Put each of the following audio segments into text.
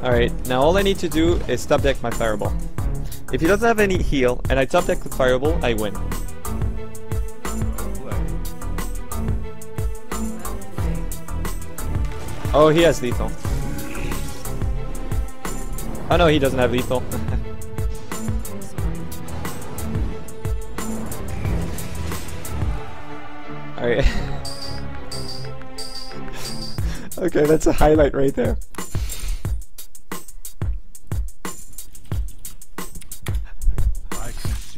Alright, now all I need to do is top deck my fireball. If he doesn't have any heal, and I top deck the fireball, I win. Oh, he has lethal. Oh no, he doesn't have lethal. Alright. Okay, that's a highlight right there. I can see.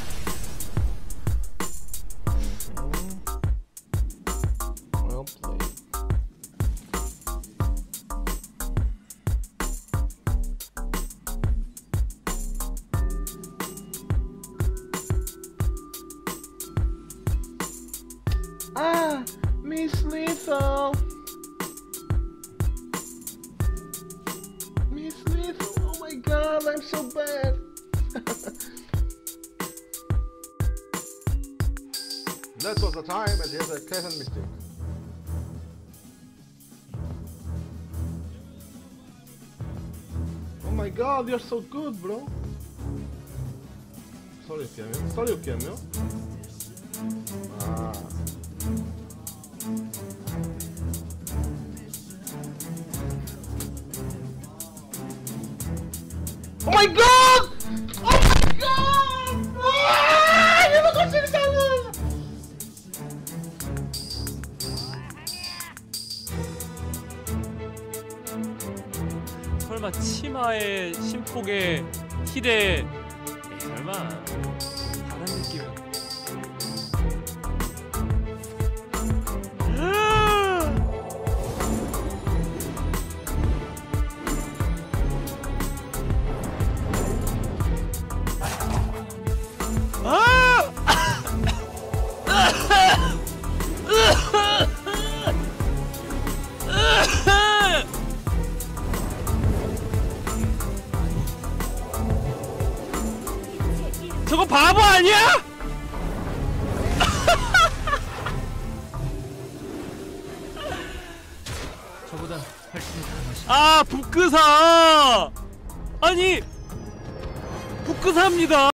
Well played. Ah, Miss Lethal. Miss Lethal. Oh my God, I'm so bad. That was the time, and here's a pleasant mistake. Oh my God, you're so good, bro. Sorry, Cameo. Sorry, Cameo. Ah. Oh my God! Oh my God! Ah! Eu não consigo salvar! 설마 치마에 심폭에 힐에 에이, 설마 다른 느낌은 저거 바보 아니야? 저보다 훨씬 강하시. 아, 북크사! 아니, 북크사입니다.